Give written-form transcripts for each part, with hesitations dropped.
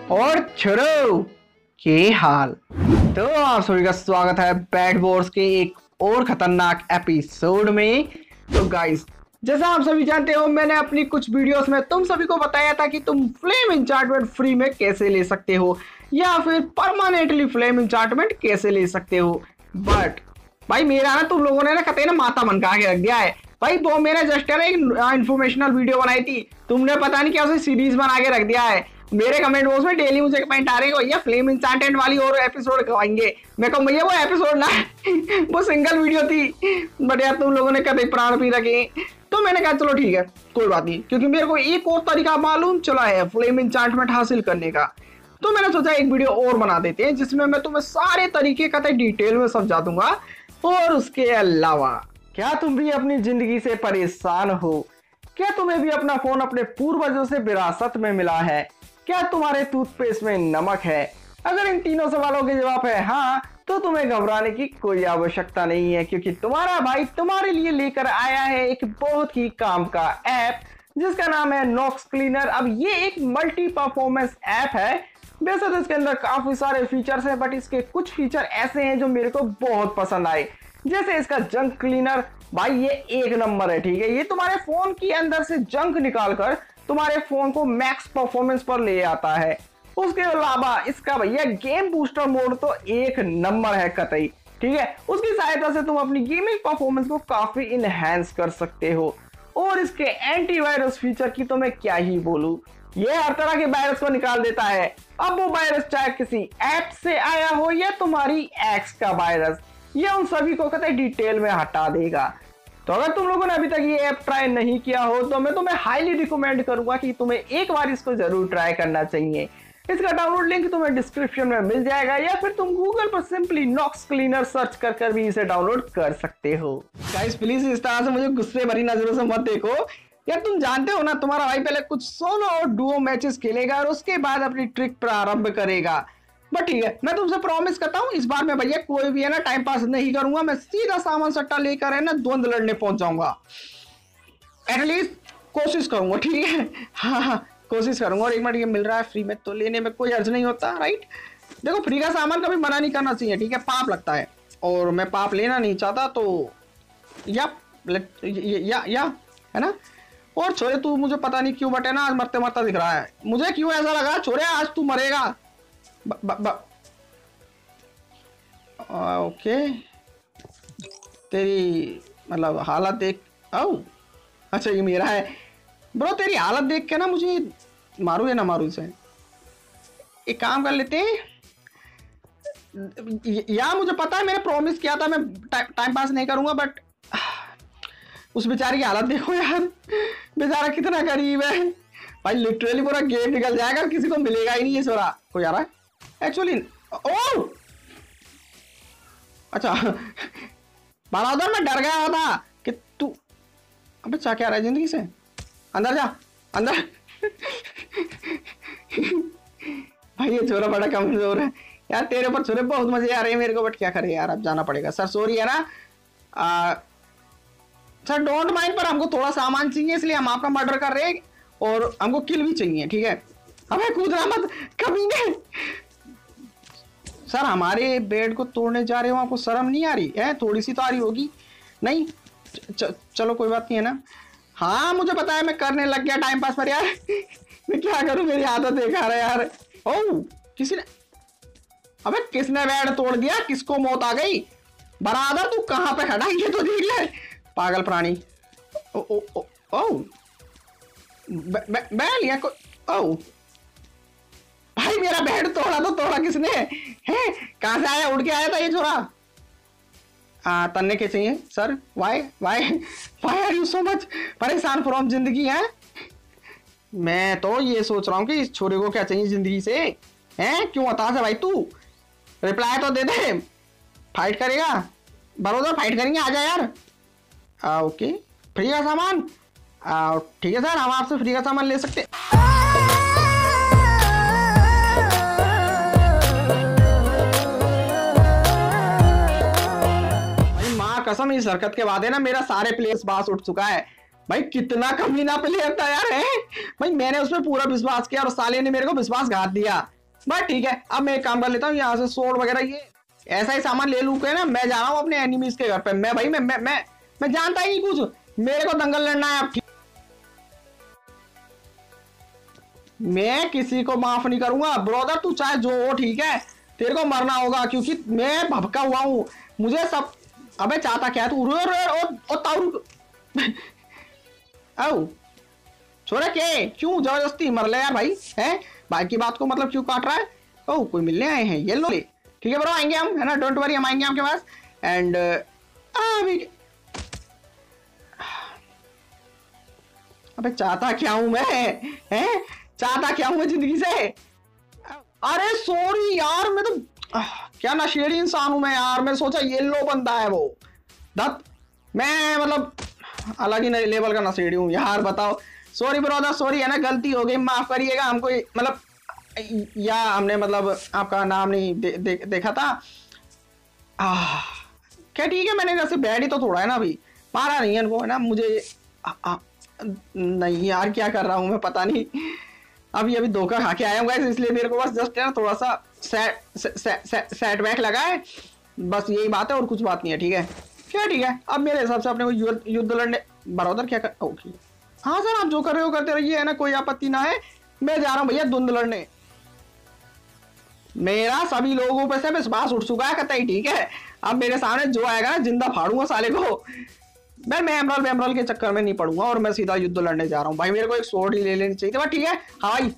और छोरो के हाल। तो आप सभी का स्वागत है बैट वॉर्स के एक और खतरनाक एपिसोड में। तो गाइस, जैसा आप सभी जानते हो, मैंने अपनी कुछ वीडियोस में तुम सभी को बताया था कि तुम फ्लेम इंचार्टमेंट फ्री में कैसे ले सकते हो या फिर परमानेंटली फ्लेम इंचार्टमेंट कैसे ले सकते हो। बट भाई मेरा ना तुम लोगों ने ना कहते हैं ना माता मनका के रख दिया है भाई। वो मैंने जस्ट एक इन्फॉर्मेशनल वीडियो बनाई थी, तुमने पता नहीं क्या उसे सीरीज बना के रख दिया है। मेरे कमेंट बॉक्स में डेली मुझे कमेंट आ रहे हैं भैया फ्लेम इंचांटेंट वाली और एपिसोड करवाएंगे। मैं कहूँ भैया वो एपिसोड ना वो सिंगल वीडियो थी, बट यार तुम लोगों ने कभी प्राण पी रखे। तो मैंने कहा चलो ठीक है कोई बात नहीं, क्योंकि मेरे को एक और तरीका मालूम चला है फ्लेम इंचांटमेंट हासिल करने का। तो मैंने सोचा एक वीडियो और बना देते हैं जिसमें मैं तुम्हें सारे तरीके का डिटेल में समझा दूंगा। और उसके अलावा क्या तुम भी अपनी जिंदगी से परेशान हो? क्या तुम्हें भी अपना फोन अपने पूर्वजों से विरासत में मिला है? क्या तुम्हारे टूथपेस्ट में नमक है? अगर इन तीनों सवालों के जवाब है हाँ, तो तुम्हें घबराने की कोई आवश्यकता नहीं है, क्योंकि तुम्हारा भाई तुम्हारे लिए लेकर आया है एक बहुत ही काम का ऐप जिसका नाम है नॉक्स क्लीनर। अब ये एक मल्टी परफॉर्मेंस ऐप है। वैसे तो इसके अंदर काफी सारे फीचर्स हैं, बट इसके कुछ फीचर ऐसे हैं जो मेरे को बहुत पसंद आए। जैसे इसका जंक क्लीनर, भाई ये एक नंबर है। ठीक है, ये तुम्हारे फोन के अंदर से जंक निकालकर तुम्हारे फोन को मैक्स परफॉर्मेंस पर ले आता है। उसके अलावा इसका भैया गेम बूस्टर मोड तो एक नंबर है कतई। ठीक है, उसकी सहायता से तुम अपनी गेमिंग परफॉर्मेंस को काफी इनहेंस कर सकते हो। और इसके एंटीवायरस फीचर की तो मैं क्या ही बोलूं, ये हर तरह के वायरस को निकाल देता है। अब वो वायरस चाहे किसी ऐप से आया हो या तुम्हारी एक्स का वायरस, ये उन सभी को कतई डिटेल में हटा देगा। तो अगर तुम लोगों ने अभी तक ये ऐप ट्राई नहीं किया हो तो मैं तुम्हें हाईली रिकमेंड करूंगा कि तुम्हें एक बार इसको जरूर ट्राई करना चाहिए। इसका डाउनलोड लिंक तुम्हें डिस्क्रिप्शन में मिल जाएगा, या फिर तुम गूगल पर सिंपली नॉक्स क्लीनर सर्च कर भी इसे डाउनलोड कर सकते हो। गाइस प्लीज इस तरह से मुझे गुस्से भरी नजरों से मत देखो यार। तुम जानते हो ना, तुम्हारा भाई पहले कुछ सोलो और डुओ मैचेस खेलेगा और उसके बाद अपनी ट्रिक प्रारंभ करेगा। बट ठीक है, मैं तुमसे प्रॉमिस करता हूँ इस बार मैं भैया कोई भी है ना टाइम पास नहीं करूंगा। मैं सीधा सामान सट्टा लेकर है ना द्वंद लड़ने पहुंच जाऊंगा। एटलीस्ट कोशिश करूंगा, ठीक है। हाँ कोशिश करूंगा। और एक मिनट, ये मिल रहा है फ्री में तो लेने में कोई अर्ज नहीं होता, राइट। देखो फ्री का सामान कभी मना नहीं करना चाहिए, ठीक है, पाप लगता है और मैं पाप लेना नहीं चाहता। तो या है ना। और छोरे तू मुझे पता नहीं क्यों बटे ना आज मरते मरता दिख रहा है। मुझे क्यों ऐसा लगा छोरे आज तू मरेगा। ओके, तेरी मतलब हालत देख। ओ अच्छा ये मेरा है ब्रो। तेरी हालत देख के ना मुझे मारू या ना मारू इसे, एक काम कर लेते हैं। यार मुझे पता है मैंने प्रॉमिस किया था मैं टाइम पास नहीं करूंगा, बट उस बेचारे की हालत देखो यार, बेचारा कितना गरीब है भाई। लिटरली पूरा गेम निकल जाएगा, किसी को मिलेगा ही नहीं। ये सोरा कोई आ रहा है एक्चुअली। ओ अच्छा बराबर मैं डर गया था कि तू अबे चा क्या रहा है जिंदगी से। अंदर जा अंदर भाई ये छोरा बड़ा कमजोर है यार। तेरे ऊपर छोरे बहुत मजे आ रहे हैं मेरे को, बट क्या करे यार, अब जाना पड़ेगा। सर सॉरी है ना सर, डोंट माइंड, पर हमको थोड़ा सामान चाहिए इसलिए हम आपका मर्डर कर रहे हैं और हमको किल भी चाहिए, ठीक है। अबे कूदना मत कभी नहीं। सर हमारे बेड को तोड़ने जा रहे हो, आपको शर्म नहीं आ रही है? थोड़ी सी तो आ रही होगी नहीं। चलो कोई बात नहीं है ना। हाँ मुझे पता है मैं करने लग गया टाइम पास पर यार। मैं क्या करूं, मेरी आदत देखा रहा है यार। ओ किसी ने, अबे किसने बेड तोड़ दिया? किसको मौत आ गई? बराबर तू कहाँ पे खड़ा, ये तो देख ले पागल प्राणी। ओ ओ ओ ओ बैल या को ओ भाई मेरा बेड तोड़ा तो तोड़ा किसने है? कहां से आया? उड़ के आया था ये छोरा। तन्ने के चाहिए sir? Why are you so much परेशान फ्रॉम जिंदगी है? मैं तो ये सोच रहा हूँ कि इस छोरे को क्या चाहिए जिंदगी से हैं? क्यों हताश है भाई तू? रिप्लाई तो दे दे। फाइट करेगा? बरोबर फाइट करेंगे, आजा यार। ओके फ्री का सामान, ठीक है सर हम आपसे फ्री का सामान ले सकते। भाई माँ कसम इस हरकत के बाद है ना मेरा सारे प्लेयर्स बास उठ चुका है। भाई कितना कमीना प्लेयर था यार है भाई। मैंने उसमें पूरा विश्वास किया और साले ने मेरे को विश्वासघात दिया। बट ठीक है, अब मैं एक काम कर लेता हूँ, यहाँ से सोड वगैरह ये ऐसा ही सामान ले लू के ना मैं जा रहा हूँ अपने एनिमीज के घर पे। मैं भाई मैं जानता ही नहीं कुछ, मेरे को दंगल लड़ना है अब। मैं किसी को माफ नहीं करूंगा ब्रदर, तू चाहे जो हो ठीक है, तेरे को मरना होगा क्योंकि मैं भभका हुआ हूँ, मुझे सब। अबे चाहता क्या तू? आओ छोरा के क्यों जबरदस्ती मर ले यार भाई, है भाई की बात को मतलब क्यों काट रहा है? ओ कोई मिलने आए हैं, ये लो ले। ठीक है ब्रो, आएंगे हम, है ना, डोंट वरी, हम आएंगे आपके पास। एंड अभी अबे चाहता क्या हूं मैं, हैं चाहता क्या हूं मैं जिंदगी से? अरे सॉरी यार, मैं तो क्या नशेड़ी इंसान हूं मैं यार, मैं सोचा येलो बंदा है वो। दत्त मैं मतलब अलग ही लेवल का नशेड़ी हूं यार, बताओ। सॉरी ब्रदर, सॉरी, है ना, गलती हो गई, माफ करिएगा हमको, मतलब या हमने मतलब आपका नाम नहीं देखा था। क्या ठीक है, मैंने जैसे बैड ही तो थोड़ा है ना, अभी मारा नहीं है इनको, है ना, मुझे नहीं यार क्या कर रहा हूँ मैं पता नहीं, अभी अभी धोखा खा के आया हूँ गाइस, इसलिए मेरे को बस जस्ट है ना थोड़ा सा सेटबैक लगा है, बस यही बात है और कुछ बात नहीं है। ठीक है क्या, ठीक है, अब मेरे हिसाब से अपने को युद्ध लड़ने बराबर क्या कर, ओके हाँ सर आप जो कर रहे हो करते रहिए, है ना, कोई आपत्ति ना है। मैं जा रहा हूँ भैया धुंध लड़ने, मेरा सभी लोगों पे से विश्वास उठ चुका है कतई। ठीक है, अब मेरे सामने जो आएगा ना जिंदा फाड़ूंगा साले को। मैं एमरल के चक्कर में नहीं पड़ूंगा और मैं सीधा युद्ध लड़ने जा रहा हूँ भाई, मेरे को एक स्वॉर्ड ही ले लेनी चाहिए थी, ठीक है। हाँ भाई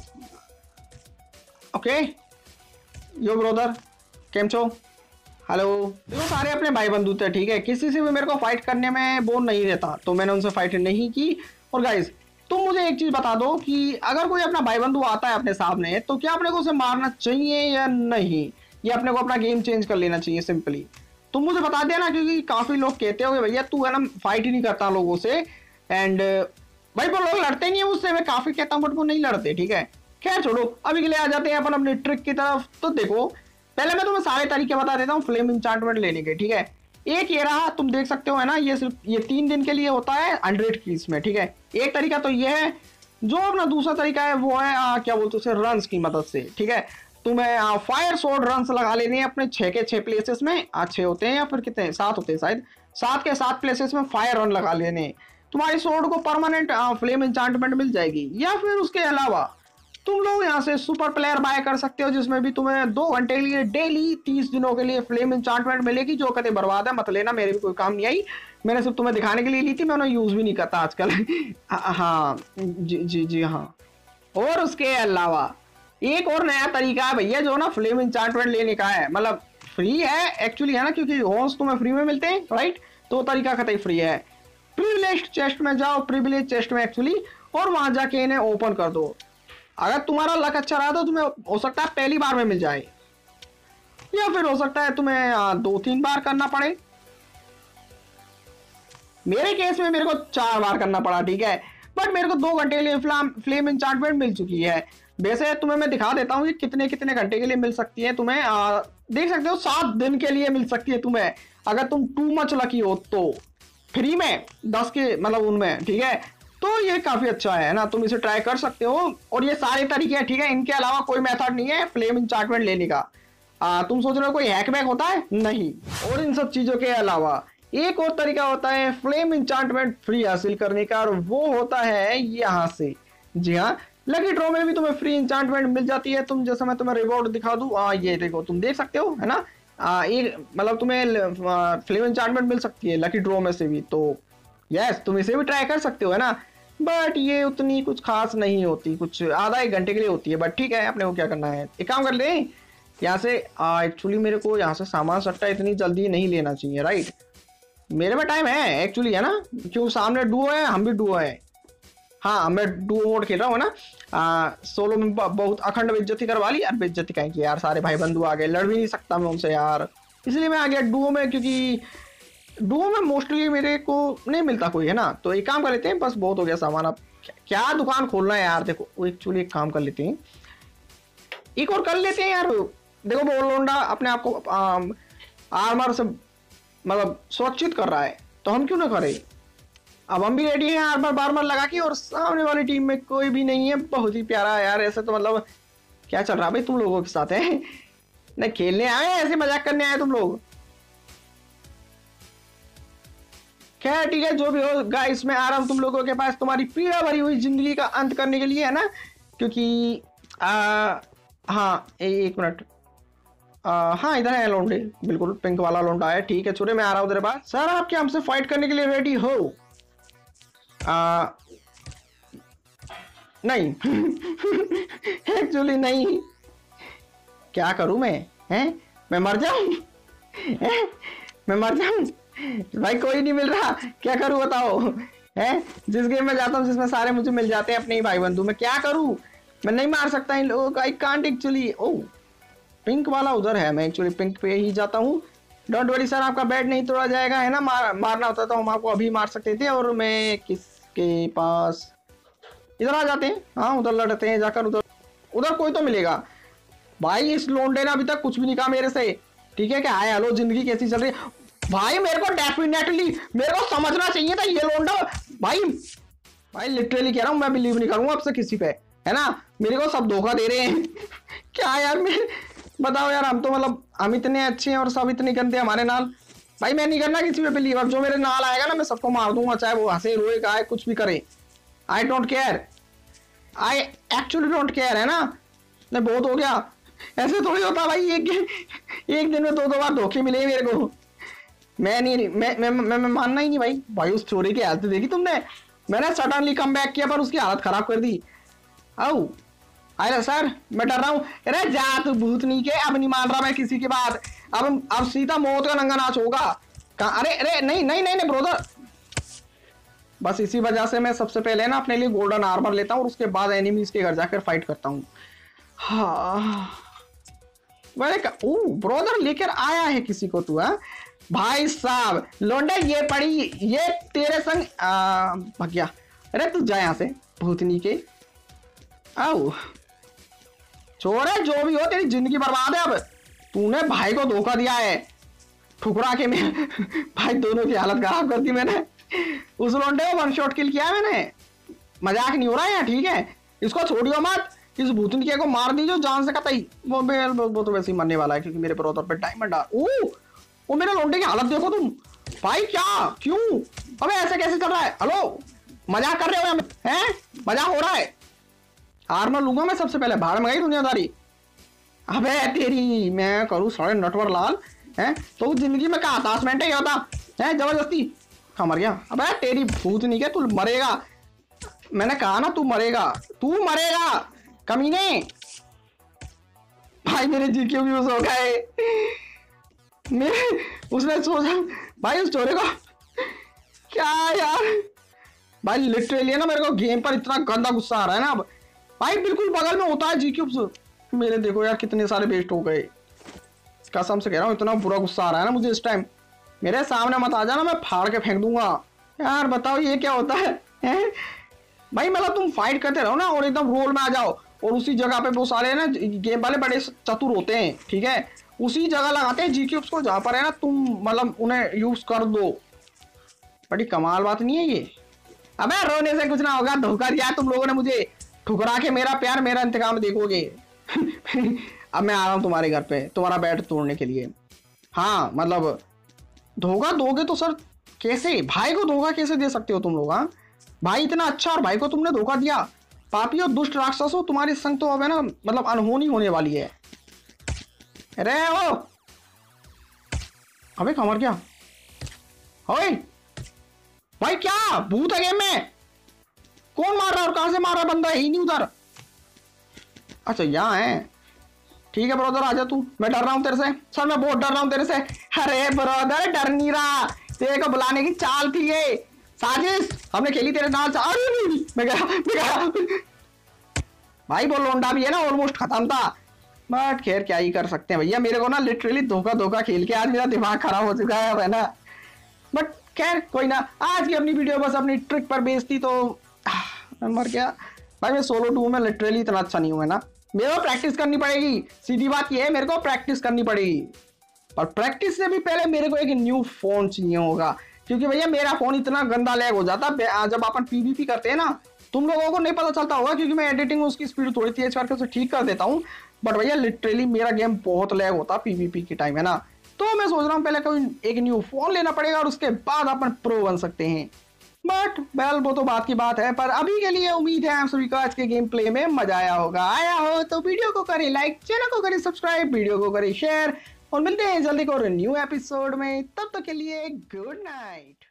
ओके, यो ब्रदर केम छो, हेलो। देखो सारे अपने भाई बंधु थे, ठीक है, किसी से भी मेरे को फाइट करने में वो नहीं रहता, तो मैंने उनसे फाइट नहीं की। और गाइस तुम मुझे एक चीज बता दो कि अगर कोई अपना भाई बंधु आता है अपने सामने, तो क्या अपने को उसे मारना चाहिए या नहीं, या अपने को अपना गेम चेंज कर लेना चाहिए सिंपली? तुम मुझे बता देना, क्योंकि काफी लोग कहते हो भैया तू है ना फाइट ही नहीं करता लोगों से, एंड भाई वो लोग लड़ते नहीं है मुझसे, मैं काफी कहता हूँ बट वो नहीं लड़ते। ठीक है खैर छोड़ो, अभी के लिए आ जाते हैं अपन अपनी ट्रिक की तरफ। तो देखो पहले मैं तुम्हें सारे तरीके बता देता हूँ फ्लेम इंचांटमेंट लेने के। ठीक है, एक ये रहा, तुम देख सकते हो, है ना, ये सिर्फ ये 3 दिन के लिए होता है 100 कीज में। ठीक है, एक तरीका तो ये है, जो अपना दूसरा तरीका है वो है क्या बोलते हैं उसे, रन्स की मदद से। ठीक है, तुम्हें फायर सोर्ड रन्स लगा लेने हैं अपने 6 के 6 प्लेसेस में, 6 होते हैं या फिर कितने 7 होते हैं शायद, 7 के 7 प्लेसेस में फायर रन लगा लेने। तुम्हारी सोर्ड को परमानेंट फ्लेम इंचांटमेंट मिल जाएगी, या फिर उसके अलावा तुम लोग यहाँ से सुपर प्लेयर बाय कर सकते हो, जिसमें भी तुम्हें 2 घंटे के लिए डेली 30 दिनों के लिए फ्लेम इंचांटमेंट मिलेगी, जो कभी बर्बाद है, मत लेना, मेरे भी कोई काम नहीं आई, मैंने सिर्फ तुम्हें दिखाने के लिए ली थी, मैं उन्हें यूज भी नहीं करता आजकल। हाँ जी हाँ। और उसके अलावा एक और नया तरीका है भैया, जो ना फ्लेम इंचांटमेंट लेने का है, मतलब फ्री है एक्चुअली, है ना, क्योंकि हॉर्स तुम्हें फ्री में मिलते हैं, राइट, तो तरीका कतई फ्री है। प्रिविलेज चेस्ट में जाओ, प्रिविलेज चेस्ट में एक्चुअली, और वहां जाके इन्हें ओपन कर दो। अगर तुम्हारा लक अच्छा रहा तो तुम्हें हो सकता है पहली बार में मिल जाए, या फिर हो सकता है तुम्हें 2-3 बार करना पड़े। मेरे केस में मेरे को 4 बार करना पड़ा। ठीक है, बट मेरे को 2 घंटे के लिए फ्लेम इंचांटमेंट मिल चुकी है। वैसे तुम्हें मैं दिखा देता हूँ कि कितने कितने घंटे के लिए मिल सकती है तुम्हें, देख सकते हो 7 दिन के लिए मिल सकती है तुम्हें, अगर तुम टू मच लकी हो तो, फ्री में 10 के मतलब उनमें। ठीक है, तो ये काफी अच्छा है ना, तुम इसे ट्राई कर सकते हो, और ये सारे तरीके हैं। ठीक है, इनके अलावा कोई मेथड नहीं है फ्लेम इंचांटमेंट लेने का। तुम सोच रहे हो कोई हैकबैक होता है, नहीं। और इन सब चीजों के अलावा एक और तरीका होता है फ्लेम इंचांटमेंट फ्री हासिल करने का, और वो होता है यहाँ से। जी हाँ, लकी ड्रॉ में भी तुम्हें फ्री इंचांटमेंट मिल जाती है। तुम जैसे मैं तुम्हें रिवॉर्ड दिखा दूं, ये देखो तुम देख सकते हो, है ना, एक मतलब तुम्हें फ्लेम इंचांटमेंट मिल सकती है लकी ड्रॉ में से भी, तो यस तुम इसे भी ट्राई कर सकते हो, है ना, बट ये उतनी कुछ खास नहीं होती, कुछ आधा 1 घंटे के लिए होती है, बट ठीक है, अपने को क्या करना है, एक काम कर ले यहाँ से। एक्चुअली मेरे को यहाँ से सामान सट्टा इतनी जल्दी नहीं लेना चाहिए, राइट, मेरे में टाइम है एक्चुअली, है ना, क्यों सामने डुओ है, हम भी डुओ है। हाँ मैं डुओ मोड खेल रहा हूँ ना, सोलो में बहुत अखंड बेइज्जती करवा ली यार, बेइज्जती कहीं की यार, सारे भाई बंधु आ गए, लड़ भी नहीं सकता मैं उनसे यार, इसलिए मैं आ गया डुओ में, क्योंकि डुओ में मोस्टली मेरे को नहीं मिलता कोई, है ना, तो एक काम कर लेते हैं, बस बहुत हो गया सामान, अब क्या दुकान खोलना है यार। देखो एक्चुअली एक काम कर लेते हैं, एक और कर लेते हैं यार। देखो बोलोंडा अपने आप को आर्मर से मतलब सुरक्षित कर रहा है, तो हम क्यों ना करें। अब हम भी रेडी हैं आर्मर बार्मर लगा के, और सामने वाली टीम में कोई भी नहीं है, बहुत ही प्यारा है यार, ऐसे तो मतलब क्या चल रहा है भाई तुम लोगों के साथ है? नहीं खेलने आए ऐसे मजाक करने आए तुम लोग? खैर ठीक है, जो भी हो गाइस, मैं आ रहा हूँ तुम लोगों के पास तुम्हारी पीड़ा भरी हुई जिंदगी का अंत करने के लिए, है ना? क्योंकि हाँ एक मिनट, हाँ इधर है लोंडे, बिल्कुल पिंक वाला लोंडा है। ठीक है छोरे, मैं आ रहा हूँ तेरे पास। सर आप क्या हमसे फाइट करने के लिए रेडी हो? नहीं एक्चुअली नहीं। क्या करूं मैं? हैं मैं मर जाऊं? मैं मर जाऊं? भाई कोई नहीं मिल रहा, क्या करूं बताओ? हैं जिस गेम में जाता हूं जिसमें सारे मुझे मिल जाते हैं अपने ही भाई बंधु, मैं क्या करूं? मैं नहीं मार सकता इन लोगों को, आई कांट एक्चुअली। ओ पिंक वाला उधर है, मैं एक्चुअली पिंक पे ही जाता हूँ। डोंट वरी सर, आपका बेड नहीं तोड़ा जाएगा, है ना? मारना होता तो हम आपको अभी मार सकते थे। और मैं किसके पास, इधर आ जाते हैं। हाँ उधर लड़ते हैं जाकर, उधर उधर कोई तो मिलेगा। भाई इस लोंडे ने अभी तक कुछ भी नहीं कहा मेरे से, ठीक है क्या? हाय हेलो जिंदगी कैसी चल रही है भाई? मेरे को डेफिनेटली मेरे को समझना चाहिए था ये लोंडा। भाई भाई लिटरली कह रहा हूँ, मैं बिलीव नहीं करूंगा अब से किसी पे, है ना? मेरे को सब धोखा दे रहे हैं क्या यार? मैं बताओ यार, हम तो मतलब हम इतने अच्छे हैं और सब इतने गंदे हमारे नाल। भाई मैं नहीं करना किसी पे बिलीव, अब जो मेरे नाल आएगा ना मैं सबको मार दूंगा, चाहे वो हंसे रोए गाए कुछ भी करे। I don't care, I actually don't care, है ना? नहीं बहुत हो गया, ऐसे थोड़ी होता भाई। एक दिन में दो बार धोखे मिले मेरे को। मैं नहीं मैं मानना ही नहीं भाई। भाई उस चोरी की हालत देखी तुमने? मैंने सडनली कम बैक किया पर उसकी हालत खराब कर दी। आओ अरे सर मैं डर रहा हूँ। अरे जा तू भूतनी के, अब नहीं मान रहा मैं किसी की बात। अब सीधा मौत का नंगा नाच होगा। अरे अरे नहीं नहीं नहीं नहीं ब्रोदर, बस इसी वजह से मैं सबसे पहले ना अपने लिए गोल्डन आर्मर लेता हूँ और उसके बाद एनिमीज के घर जाकर फाइट करता हूँ। हाँ ब्रोदर लेकर आया है किसी को तू? है भाई साहब लोंडा ये पड़ी, ये तेरे संग भाग गया। अरे तू जा यहाँ से भूतनी के। आओ छोरे, जो भी हो तेरी जिंदगी बर्बाद है। अब तूने भाई को धोखा दिया है ठुकरा के। मैं भाई दोनों की हालत खराब कर दी मैंने। उस लोंडे को वन शॉट किल किया है मैंने, मजाक नहीं हो रहा है, ठीक है? इसको छोड़ियो मत, इस भूतनिया को मार दीजिए जान से कतई। वो तो वैसे ही मरने वाला है क्योंकि मेरे ब्रदर पे डायमंड आ। वो मेरे लोंडे की हालत देखो तुम भाई। क्या क्यों? अबे ऐसे कैसे चल रहा है? हेलो मजाक कर रहे हो हैं? मजाक हो रहा है? आर्मर लूंगा मैं सबसे पहले, भाड़ में गई दुनियादारी। अबे तेरी मैं करूँ साढ़े नटवर लाल है तो जिंदगी में क्या अटैचमेंट ही होता है जबरदस्ती। हाँ मर गया। अबे तेरी भूत नहीं क्या, तू मरेगा। मैंने कहा ना तू मरेगा, तू मरेगा कमीने। भाई मेरे जी क्यों यूज हो गए? मेरे उसने सोचा भाई उस चोरे को क्या यार। भाई लिटरली ना मेरे को गेम पर इतना गंदा गुस्सा आ रहा है ना अब। भाई बिल्कुल बगल में होता है जी क्यूब्स मेरे, देखो यार कितने सारे वेस्ट हो गए। कसम से कह रहा हूँ इतना बुरा गुस्सा आ रहा है ना मुझे इस टाइम। मेरे सामने मत आ जाना, मैं फाड़ के फेंक दूंगा। यार बताओ ये क्या होता है? भाई मतलब तुम फाइट करते रहो ना और एकदम रोल में आ जाओ और उसी जगह पे वो सारे ना गेम वाले बड़े चतुर होते हैं, ठीक है? उसी जगह लगाते हैं जी क्यूब्स को जहां पर है ना तुम मतलब उन्हें यूज कर दो। बड़ी कमाल बात नहीं है ये? अबे रोने से कुछ ना होगा, धोखा दिया तुम लोगों ने मुझे, ठुकरा के मेरा प्यार मेरा इंतकाम देखोगे। अब मैं आ रहा हूँ तुम्हारे घर पे तुम्हारा बेड तोड़ने के लिए। हाँ मतलब धोखा दोगे तो सर कैसे? भाई को धोखा कैसे दे सकते हो तुम लोग? हाँ भाई इतना अच्छा और भाई को तुमने धोखा दिया। पापी और दुष्ट राक्षसों, तुम्हारी संग तो अब है ना मतलब अनहोनी होने वाली है। अरे ओ अबे कमर क्या? ओए भाई क्या भूत है गेम में? कौन मार रहा है और कहां से मार रहा? बंदा ही नहीं उधर। अच्छा यहाँ है, ठीक है ब्रदर आजा तू। मैं डर रहा हूँ तेरे से सर, मैं बहुत डर रहा हूँ तेरे से। अरे ब्रदर डर नहीं रहा, तेरे को बुलाने की चाल थी ये, साजिश हमने खेली तेरे नाल। मैं गया भाई वो लोंडा भी है ना ऑलमोस्ट खत्म था, बट खैर क्या ही कर सकते हैं भैया। मेरे को ना लिटरली धोखा खेल के आज मेरा दिमाग खराब हो चुका है ना। बट खैर कोई ना, आज की अपनी वीडियो बस अपनी ट्रिक पर बेस्ड थी तो मर गया। भाई मैं सोलो 2 में लिटरली इतना अच्छा नहीं हुआ ना, मेरे को प्रैक्टिस करनी पड़ेगी। सीधी बात ये है, मेरे को प्रैक्टिस करनी पड़ेगी। और प्रैक्टिस से भी पहले मेरे को एक न्यू फोन चाहिए होगा, क्योंकि भैया मेरा फोन इतना गंदा लैग हो जाता जब अपन पीवीपी करते हैं ना, तुम लोगों को नहीं पता चलता होगा क्योंकि मैं एडिटिंग में उसकी स्पीड थोड़ी तेज करके उसे ठीक कर देता हूँ, बट भैया लिटरली मेरा गेम बहुत लैग होता पीवीपी के टाइम, है ना। तो मैं सोच रहा हूँ पहले कोई एक न्यू फोन लेना पड़ेगा और उसके बाद अपन प्रो बन सकते हैं। बट वेल वो तो बात की बात है, पर अभी के लिए उम्मीद है आप सभी को आज के गेम प्ले में मजा आया होगा। आया हो तो वीडियो को करें लाइक, चैनल को करें सब्सक्राइब, वीडियो को करें शेयर, और मिलते हैं जल्दी को न्यू एपिसोड में। तब तक के लिए गुड नाइट।